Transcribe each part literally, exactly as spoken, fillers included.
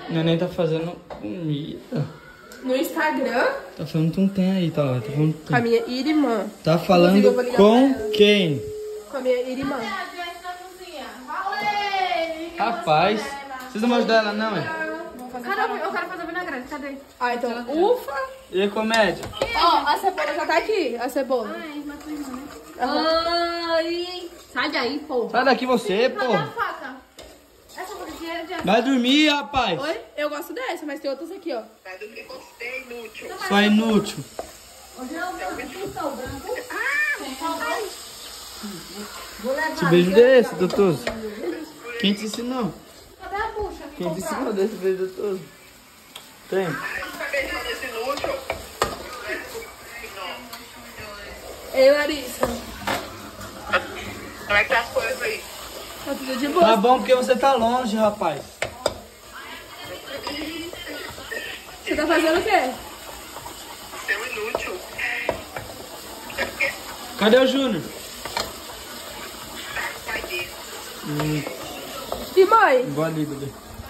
Neném tá fazendo comida. No Instagram? Tá falando que não tem aí, tá lá. Tá falando Com a minha irmã. Tá falando com quem? Com a minha irmã. Rapaz, vocês não vão ajudar ela não, é? Cadê? Eu quero fazer vinagrete, cadê? Ah, então, ufa. E a comédia? Ó, a cebola já tá aqui, a cebola. Ai, mas tu irmã, né? Aham. Ai, sai daí, pô. Sai daqui você, pô. Cadê a faca? Essa faca aqui é de... Vai dormir, rapaz. Oi? Eu gosto dessa, mas tem outras aqui, ó. Vai dormir com você, é inútil. Só inútil. Que beijo desse, doutor? Quem te ensinou? Cadê a bucha? Quem te ensinou desse beijo, doutor? Tem. Tá beijando esse inútil? Ei, Larissa. Como é que tá as coisas aí? Tá tudo de boa. Tá bom porque você tá longe, rapaz. Você tá fazendo o quê? Seu inútil. Cadê o Júnior? Tá com o pai dele. Hum, E mãe? vou ali, bebê.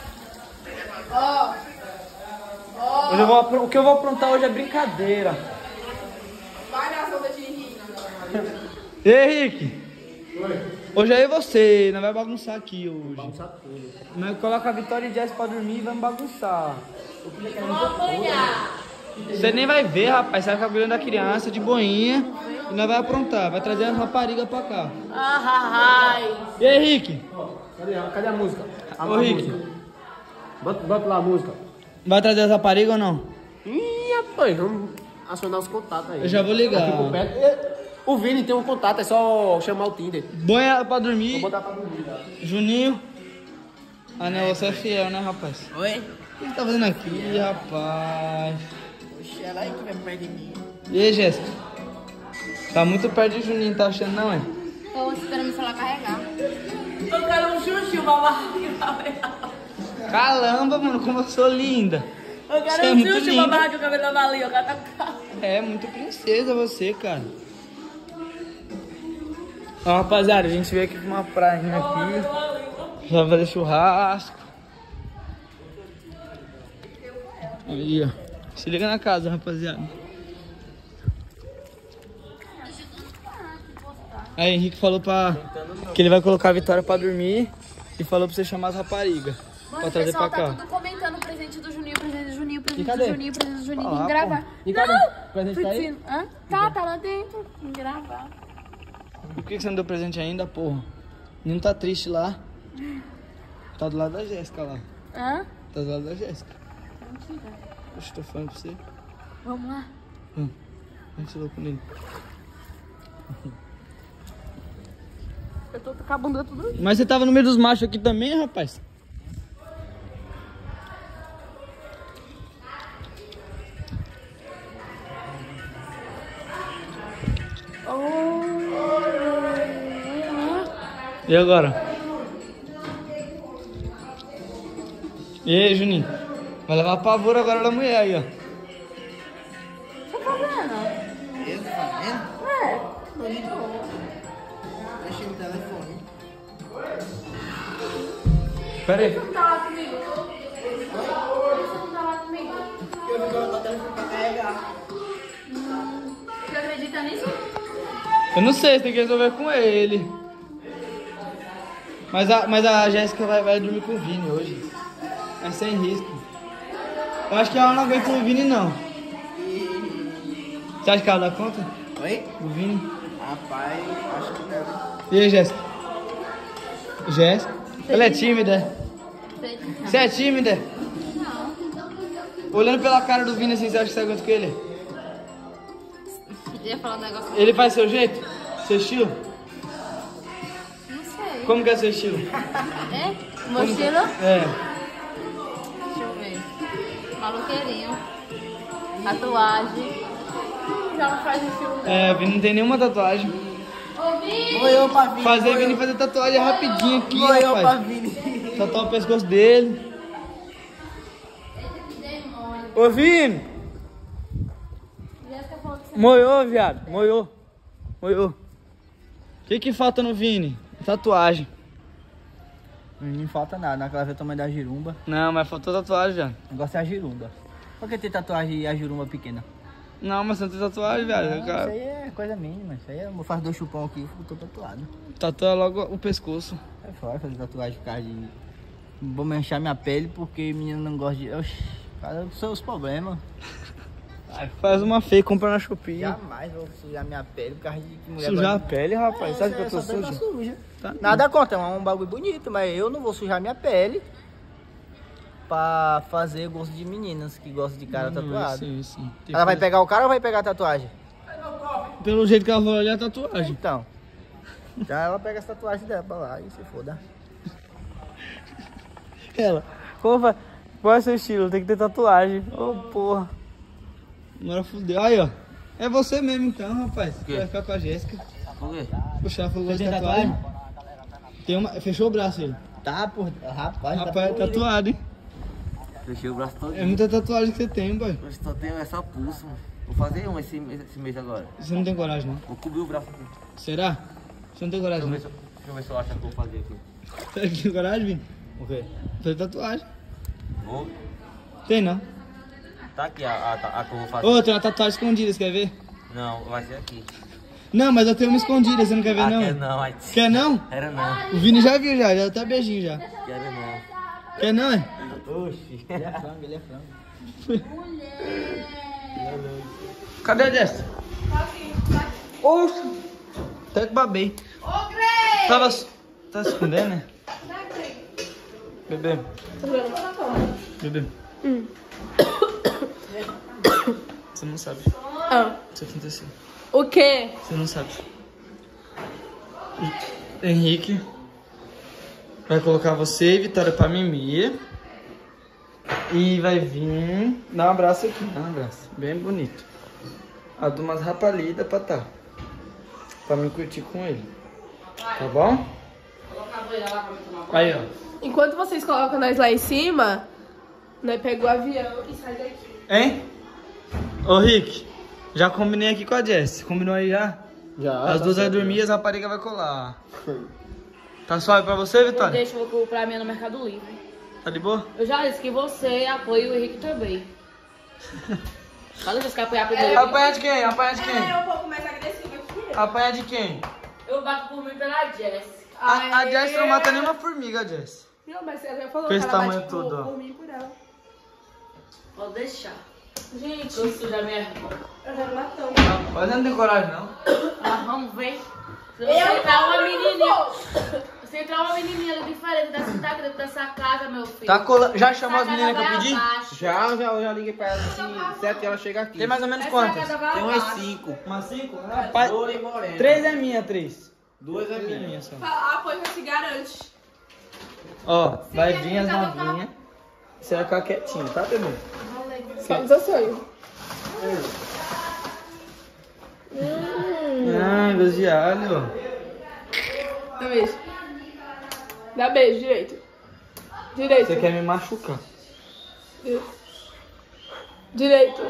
Ó. Ó. Hoje eu vou, apro- o que eu vou aprontar hoje é brincadeira. Vai na sombra de Henrique. E aí, Henrique? Hoje é você, não vai bagunçar aqui hoje. Bagunçar tudo. Mas coloca a Vitória e Jess pra dormir e vamos bagunçar. Vou apanhar. Você nem vai ver, rapaz. Você vai ficar cuidando da criança de boinha e nós vai aprontar. Vai trazer as raparigas pra cá. Ah, ai. E aí, Henrique? Cadê, a- cadê a música? A, Ô, a Rick. música. Bota, bota lá a música. Vai trazer as raparigas ou não? Ih, rapaz, vamos acionar os contatos aí. Eu já vou ligar. Aqui por perto. E- O Vini tem um contato, é só chamar o Tinder. Boia pra Vou dormir. botar pra dormir, tá? Juninho. Ah, não, você é fiel, né, rapaz? Oi? O que você tá fazendo aqui, rapaz? Oxe, ela aí que vai perto de mim. E aí, Jéssica? Tá muito perto de Juninho, tá achando não, é? Tô esperando me falar carregar. Eu quero um chuchu, babá. Caramba, mano, como eu sou linda. Eu Você quero é um muito chuchu, linda. babá, que o cabelo tava ali. Eu quero tacar. É, muito princesa você, cara. Ó, rapaziada, a gente veio aqui pra uma prainha aqui. Já vai fazer churrasco. Aí, ó. Se liga na casa, rapaziada. Aí, Henrique falou pra... que ele vai colocar a Vitória pra dormir. E falou pra você chamar as raparigas. Pra Mano, o trazer pra pessoal tá cá. tudo comentando o presente do Juninho, presente do Juninho, presente cadê? do Juninho, presente do Juninho. Fala lá, Vim gravar. pô. E cadê? Não! O presente Fui tá aí? dizendo. Hã? Tá, tá lá dentro. Vim gravar. E por que você não deu presente ainda, porra? Não tá triste lá? Tá do lado da Jéssica lá. Hã? Tá do lado da Jéssica. Mentira. Poxa, tô falando pra você. Vamos lá. Hum. A gente louco nele. Eu tô com a bunda tudo. Mas você tava no meio dos machos aqui também, rapaz? E agora? E aí, Juninho? Vai levar pavor agora da mulher aí, ó. Tá fazendo? Eu tô fazendo? É. Deixa no telefone. Pera aí. Você não tá lá comigo? Você não tá lá comigo? Eu vou botar o telefone pra carregar. Hum, você acredita nisso? Eu não sei, você tem que resolver com ele. Mas a, mas a Jéssica vai, vai dormir com o Vini hoje. É sem risco. Eu acho que ela não aguenta o Vini, não. Você acha que ela dá conta? Oi? O Vini? Rapaz, acho que não. E aí, Jéssica? Jéssica? Ela é tímida? Você é tímida? Não. Olhando pela cara do Vini assim, você acha que você aguenta com ele? Eu ia falar um negócio. Ele faz seu jeito? Seu estilo? Não sei. Como que é seu estilo? É? Meu estilo? É. Deixa eu ver. Maluqueirinho. Tatuagem. Já não faz estilo. É, o Vini não tem nenhuma tatuagem. Ô, Vini! Vou eu pra Vini. Fazer vou Vini eu. fazer tatuagem rapidinho aqui, Vou eu pra rapaz. Vini. Tatuar o pescoço dele. Ô, Vini! Jéssica falou que você Moiou, viado. Moiou. Moiou. O que que falta no Vini? Tatuagem. Não falta nada, naquela vez o tamanho da girumba. Não, mas faltou tatuagem já. O negócio é a girumba. Por que tem tatuagem e a girumba pequena? Não, mas você não tem tatuagem, velho. Não, Cara... isso aí é coisa mínima. Isso aí eu faço dois chupão aqui e tô tatuado. Tatua logo o pescoço. É fora fazer tatuagem por causa de... Não vou manchar minha pele porque menino não gosta de... Oxi, cara, são os problemas. Faz uma feia, compra na Shopee. Jamais vou sujar minha pele por causa de que mulher... Sujar a gosta de- pele, rapaz. É, Sabe que eu tô só tenho sujo? pra suja. Tá. Nada contra, é um bagulho bonito, mas eu não vou sujar minha pele pra fazer gosto de meninas que gostam de cara tatuado. Sim, sim. Tem Ela vai coisa- pegar o cara ou vai pegar a tatuagem? Pelo jeito que ela falou ali, é a tatuagem. Então. Então ela pega as tatuagens dela pra lá e se foda. Ela, como vai? Qual é o seu estilo? Tem que ter tatuagem. Ô, porra. Agora fudeu. Aí, ó. É você mesmo então, rapaz. quê? Vai ficar com a Jéssica. Por quê? Puxa, ela falou Você de tem tatuagem. Tem uma... Fechou o braço ele. Tá, por... Rapaz, Rapaz, é tatuado, hein? Fechei o braço todo. É muita tatuagem que você tem, boy. Eu só tenho essa pulso, mano. Vou fazer uma esse, mês- esse mês agora. Você não tem coragem, não? Vou cobrir o braço aqui. Será? Você não tem Deixa coragem, eu não? ver se eu, deixa eu, ver se eu acho que eu vou fazer aqui. Será que tem coragem, Vini? O quê? Fazer tatuagem. Vou. Tem, não? Tá aqui a, a, a que eu vou fazer. Ô, tem uma tatuagem escondida, você quer ver? Não, vai ser aqui. Não, mas eu tenho uma escondida, você não quer ver, Ah, não? quer não, ai. Quer não? Era não. O Vini já viu, já. Já tá beijinho, já. Quero não. Quer não, é? Oxi. Ele é frango, ele é frango. Cadê a Jess? Oxe! Até que babei. Ô, Grey! Tava... Tá se escondendo, né? Bebê. Bebê. Hum. Você não sabe Ah. o que aconteceu. O quê? Você não sabe. Henrique vai colocar você e Vitória pra mimir. E vai vir... Dá um abraço aqui. Dá um abraço. Bem bonito. A de umas rapalidas pra tá. Pra me curtir com ele. Tá bom? Aí, ó. Enquanto vocês colocam nós lá em cima, nós pega o avião e sai daqui. Hein? Ô, Rick. Já combinei aqui com a Jess. Combinou aí já? Já. As duas vai dormir e as raparigas vai colar. Tá suave pra você, Vitória? Deixa eu comprar minha no Mercado Livre. Tá de boa? Eu já disse que você apoia o Henrique também. Fala que você quer apoiar primeiro. Apanha de quem? Apanha de É quem? um pouco mais agressivo que eu. Apanha de quem? Eu bato por mim pela Jess. A, a Jess não mata nenhuma formiga, Jess. Não, mas ela já falou Com que esse ela tamanho bate todo, por, ó. por mim e por ela. Pode deixar. Gente, Eu sou da minha irmã. eu já matão. Mas não tem coragem, não. Mas vamos ver. Se você Eu entrar uma não menininha. vou. Você entrar uma menininha diferente da cidade dentro dessa casa, meu filho. Tá colando. Já chamou as Essa meninas que eu casa pedi? vai abaixo. Já, já, já liguei pra ela assim, sete ela chega aqui. Tem mais ou menos Essa quantas? casa vai Tem umas abaixo. cinco. Umas cinco? Rapaz, Loura e morena. três é minha, três. Duas é Três é minha. minha só. Ah, pois já se garante. Ó, vai a vir gente as já vai novinhas. Você vai ficar quietinho, tá, bebê? Só nos sonhos. Ai, gosto de alho. Dá beijo. Dá beijo, direito. Direito. Você quer me machucar. Direito.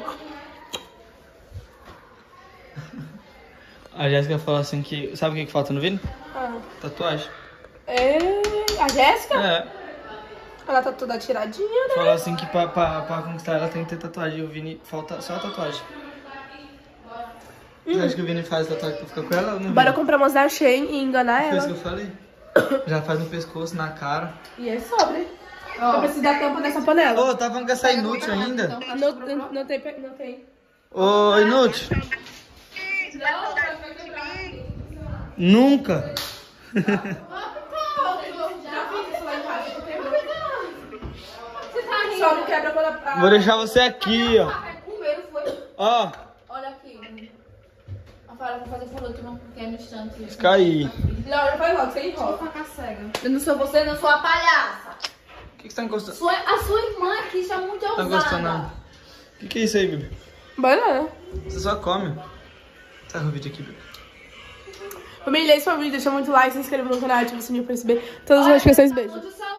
A Jéssica falou assim que... Sabe o que, que falta no Vini? Ah. Tatuagem. É. A Jéssica? É. Ela tá toda tiradinha, né? Falou assim que pra, pra, pra conquistar ela tem que ter tatuagem. E o Vini falta só a tatuagem. Você acha que o Vini faz tatuagem pra ficar com ela ou não? Bora Vini? comprar umas da Shein e enganar Foi isso ela. que eu falei. Já faz no pescoço, na cara. E é sobre. Eu preciso da tampa dessa panela. Ô, tá falando que essa inútil ainda? Não, não, não tem. Não tem. Ô, inútil. Não, vai quebrar. Nunca. Já fiz isso lá em casa, tu quebrou. Você tá rindo? Só não quebra quando a... Vou deixar você aqui, ó. Primeiro foi. Ó, Olha aqui. A Fara vai fazer falou que não quer no instante. fica aí. Não, já faz logo, sem enrola. Faca cega. Eu não sou você, não sou a palhaça. O que, que você tá encostando? Sua, a sua irmã aqui está muito Tá ousada. encostando nada. O que, que é isso aí, bebê? Banana. Você só come. Sai o vídeo aqui, bebê. Família, esse foi o vídeo. Deixa muito like, se inscreva no canal, ativa o sininho pra receber todas as notificações. Beijo. Muito